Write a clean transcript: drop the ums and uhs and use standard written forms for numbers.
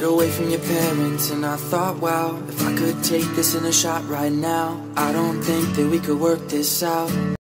get away from your parents. And I thought, wow, if I could take this in a shot right now, I don't think that we could work this out.